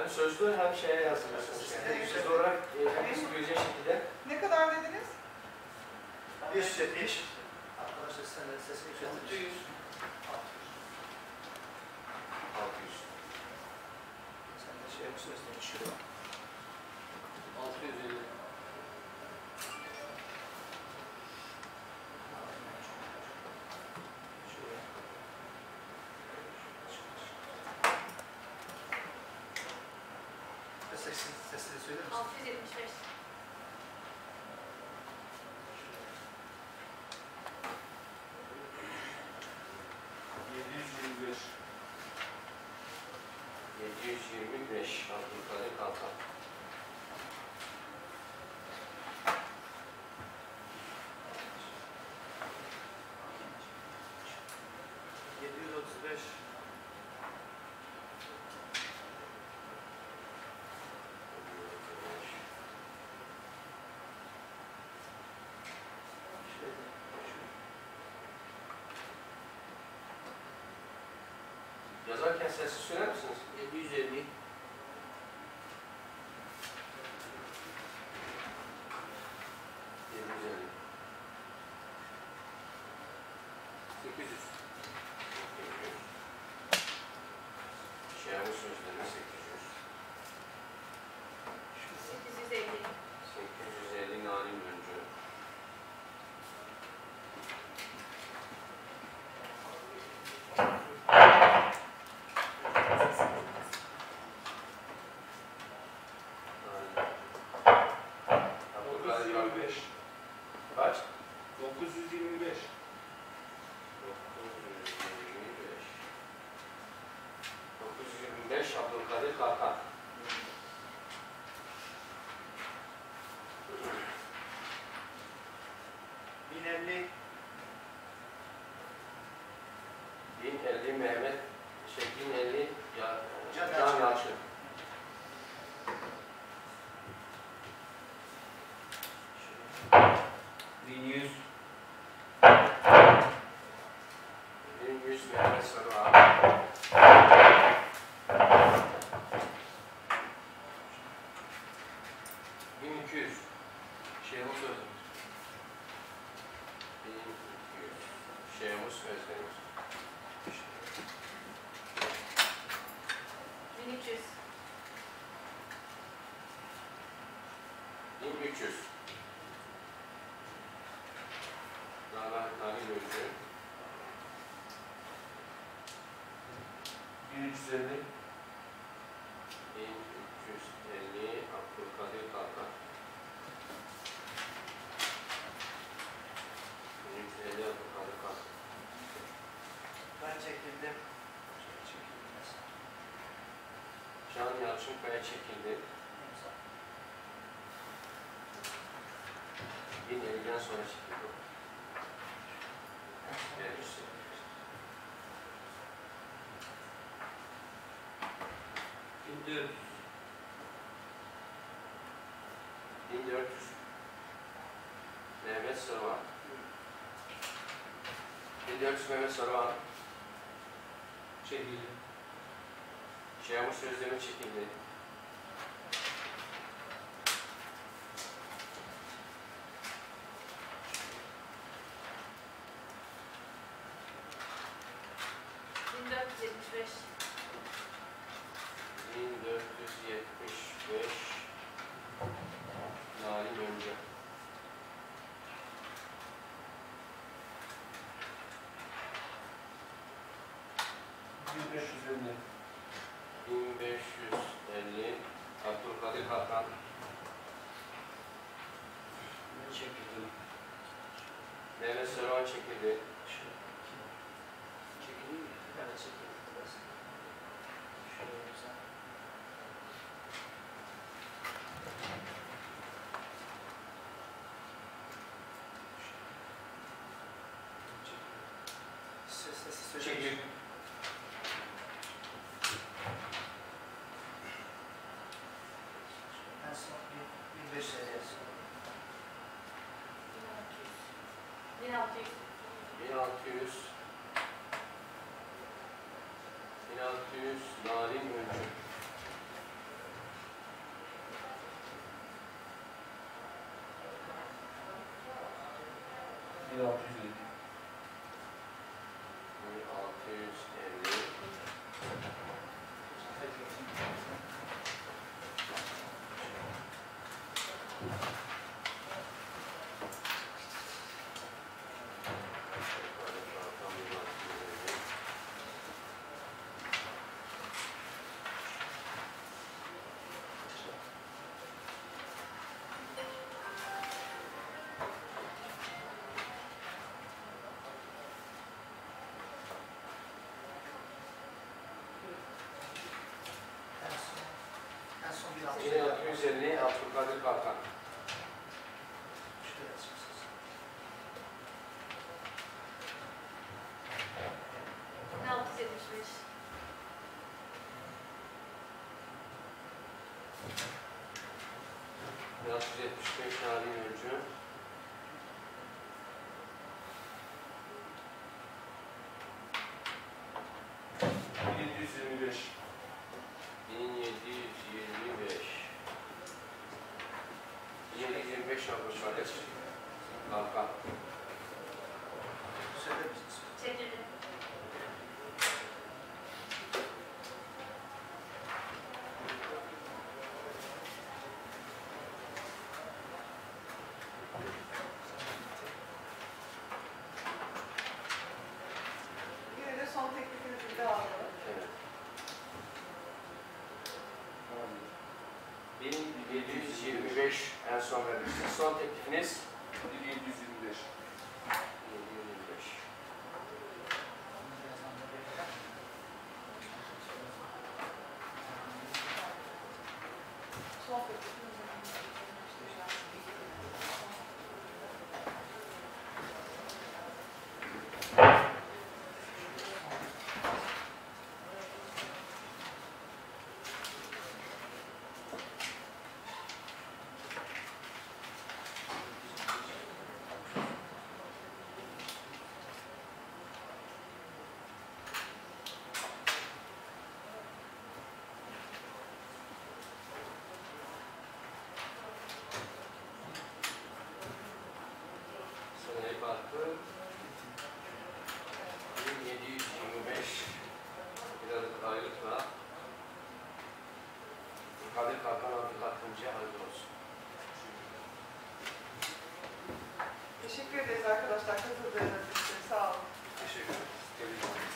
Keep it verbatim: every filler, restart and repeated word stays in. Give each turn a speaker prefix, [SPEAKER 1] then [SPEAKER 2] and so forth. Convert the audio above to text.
[SPEAKER 1] hem sözlü hem şeye yazdırıyorsunuz. Yani söz olarak herkesin göreceği şekilde.
[SPEAKER 2] Ne kadar dediniz?
[SPEAKER 3] beş yüz yetmiş. Arkadaşlar sen de sesini
[SPEAKER 1] altı yüz. altı yüz.
[SPEAKER 3] Sen de şey yapıyorsun, düşürüyor.
[SPEAKER 1] altı yüz elli.
[SPEAKER 3] Sesini, sesini söyler misin?
[SPEAKER 4] altı yüz yetmiş beş.
[SPEAKER 1] yedi yüz yirmi beş. yedi yüz yirmi beş. Abdülkadir Kalkan.
[SPEAKER 3] yedi yüz otuz beş.
[SPEAKER 1] Yazarken sessiz söyler misiniz?
[SPEAKER 3] yedi yüz elli.
[SPEAKER 1] yedi yüz elli. sekiz yüz. Şehamu sözlerine sekiz yüz.
[SPEAKER 4] sekiz yüz elli.
[SPEAKER 1] sekiz yüz elli Nalim Öncü.
[SPEAKER 5] dokuz yüz yirmi beş.
[SPEAKER 1] Kaç?
[SPEAKER 5] dokuz yüz yirmi beş.
[SPEAKER 1] dokuz yüz yirmi beş. dokuz yüz yirmi beş Abdülkadir Kalkan.
[SPEAKER 3] bin elli.
[SPEAKER 1] bin elli Mehmet, şey bin elli ya,
[SPEAKER 3] Can
[SPEAKER 1] Can
[SPEAKER 3] Yalçın.
[SPEAKER 1] Yalçın.
[SPEAKER 5] bin yüz.
[SPEAKER 1] bin yüz Mehmet Sarıağ. bin iki yüz Şehmus Özdemir. bin iki yüz Şehmus Özdemir.
[SPEAKER 4] bin üç yüz.
[SPEAKER 1] bin üç yüz Dağlar Nalim Öncü.
[SPEAKER 5] bin üç yüz elli.
[SPEAKER 1] bin üç yüz elli Abdülkadir Kalkan. bin üç yüz elli Abdülkadir Kalkan.
[SPEAKER 3] Ben çekildim.
[SPEAKER 1] Can Yalçın Kaya çekildi. bin elliden sonra çekildi. Evet.
[SPEAKER 5] bin dört yüz.
[SPEAKER 1] bin dört yüz Mehmet Sarıvan. bin dört yüz Mehmet Sarıvan.
[SPEAKER 5] Çekildi.
[SPEAKER 1] Şehamus Özdemir çekildi.
[SPEAKER 4] bin dört yüz yetmiş beş.
[SPEAKER 1] bin dört yüz yetmiş beş Nalim Öncü.
[SPEAKER 5] bin beş yüz elli.
[SPEAKER 1] bin beş yüz elli Abdülkadir Kalkan.
[SPEAKER 5] Ben çekildim.
[SPEAKER 1] Mehmet Sarıvan çekildi.
[SPEAKER 3] Çekileyim mi? Ben de çekildim. Biraz. Şöyle güzel. Ses sesi söyler
[SPEAKER 5] Çekil.
[SPEAKER 3] misin? En son bin beş yüz elli yazıyor.
[SPEAKER 4] bin altı yüz.
[SPEAKER 1] bin altı yüz bin altı yüz Nalim Öncü.
[SPEAKER 5] bin altı yüz elli.
[SPEAKER 1] bin altı yüz elli.
[SPEAKER 3] En son. En son bir altı.
[SPEAKER 1] bin altı yüz elli Abdülkadir Kalkan.
[SPEAKER 3] Şuraya yazıyorsunuz.
[SPEAKER 4] bin altı yüz yetmiş beş.
[SPEAKER 1] bin altı yüz yetmiş beş Narin Öncü.
[SPEAKER 3] bin yedi yüz yirmi beş.
[SPEAKER 1] bin yedi yüz yirmi beş. bin yedi yüz yirmi beş Abdülkadir Kalkan.
[SPEAKER 3] Söyler misiniz?
[SPEAKER 4] Çekildi.
[SPEAKER 2] Yine de son teklifini bir daha alalım.
[SPEAKER 1] Evet. bin yedi yüz yirmi beş en son vermiştik. Son teklifiniz?
[SPEAKER 3] bin yedi yüz yirmi beş.
[SPEAKER 1] bin yedi yüz yirmi beş.
[SPEAKER 2] Son teklifini
[SPEAKER 1] Seneyi farkı bin yedi yüz yirmi beş liralık aylıkla Kadir Kalkan Abdülkadir'ciye hayırlı olsun.
[SPEAKER 2] Teşekkür ederiz arkadaşlar katıldığınız için. Sağ olun.
[SPEAKER 1] Teşekkür ederiz. Tebrik ederim.